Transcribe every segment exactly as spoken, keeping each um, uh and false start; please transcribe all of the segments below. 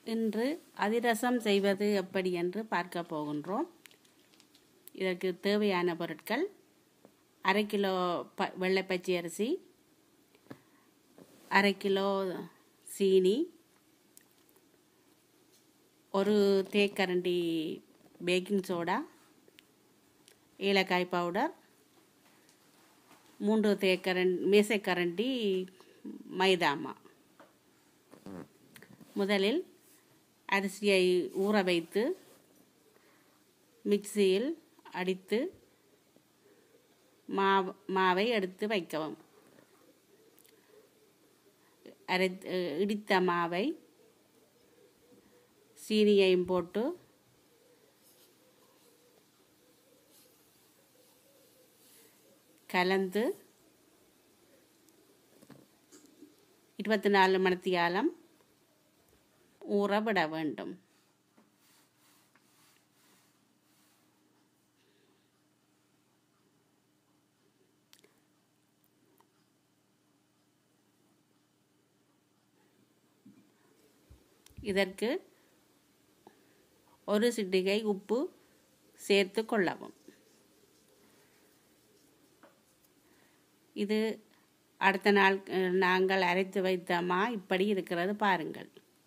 இன்று அதிரசம் செய்வது எப்படி என்று பார்க்க போகின்றோம். இதற்கு தேவையான பொருட்கள்: அரை கிலோ ப வெள்ளை பச்சை அரிசி, அரை கிலோ சீனி, ஒரு தேக்கரண்டி பேக்கிங் சோடா, ஏலக்காய் பவுடர், மூன்று தேக்கரண்டி மேசைக்கரண்டி மைதாமா. முதலில் அரிசியை ஊற வைத்து மிக்சியில் அடித்து மாவு மாவை எடுத்து வைக்கவும். அரை இடித்த மாவை சீனியையும் போட்டு கலந்து இருபத்தி நாலு மணித்தியாலம் ஊற விட வேண்டும். இதற்கு ஒரு சிட்டிகை உப்பு சேர்த்து கொள்ளவும். இது அடுத்த நாள் நாங்கள் அரைத்து வைத்த மா இப்படி இருக்கிறது பாருங்கள்.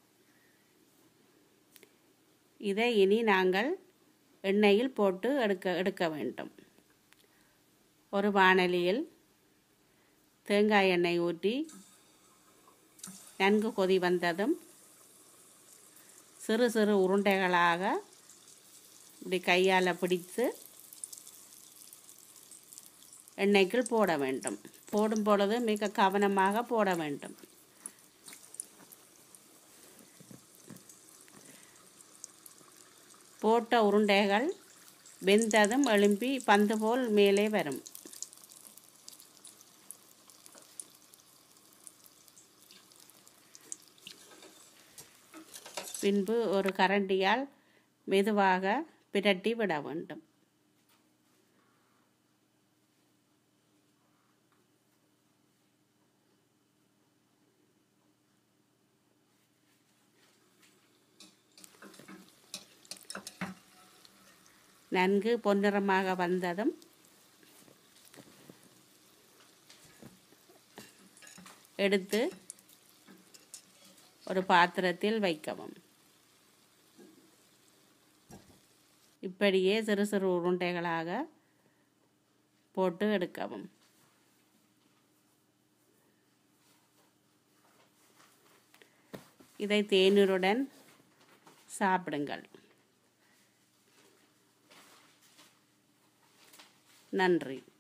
இதை இனி நாங்கள் எண்ணெயில் போட்டு எடுக்க எடுக்க வேண்டும். ஒரு வாணலியில் தேங்காய் எண்ணெய் ஊற்றி நன்கு கொதி வந்ததும் சிறு சிறு உருண்டைகளாக இப்படி கையால் பிடித்து எண்ணெய்க்குள் போட வேண்டும். போடும் பொழுது மிக கவனமாக போட வேண்டும். போட்ட உருண்டைகள் வெந்ததும் எழும்பி பந்து போல் மேலே வரும். பின்பு ஒரு கரண்டியால் மெதுவாக பிரட்டி விட வேண்டும். நன்கு பொன்னிறமாக வந்ததும் எடுத்து ஒரு பாத்திரத்தில் வைக்கவும். இப்படியே சிறு சிறு உருண்டைகளாக போட்டு எடுக்கவும். இதை தேநீருடன் சாப்பிடுங்கள். நன்றி.